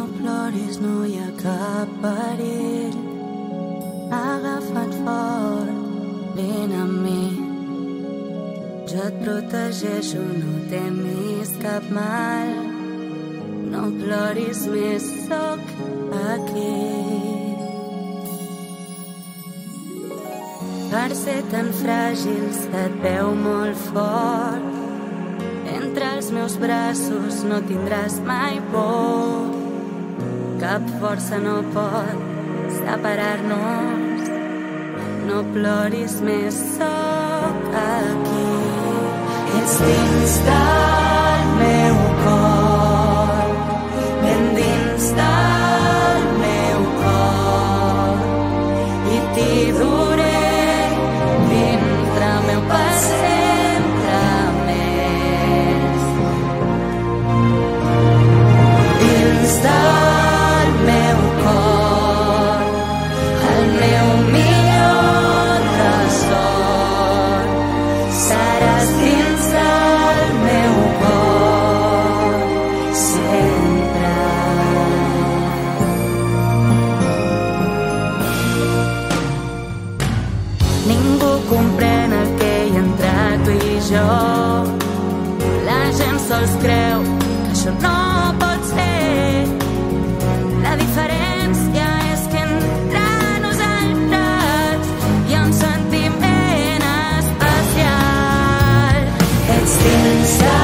No ploris, no hi ha cap perill. Agafa't fort, vine amb mi. Jo et protegeixo, no temis cap mal. No ploris més, sóc aquí. Per ser tan fràgils et veu molt fort. Entre els meus braços no tindràs mai por. Cap força no pot separar-nos. No ploris més, sóc aquí. Ets dins del meu cor, ben dins del meu cor, i t'hi duré dintre meu per sempre més. Dins del meu cor, el meu millor tresor, seràs dins del meu cor sempre. Ningú comprèn el que hi ha entre tu i jo. La gent sols creu que això no pot ser. La diferència és que entre nosaltres hi ha un sentiment especial. Ets dins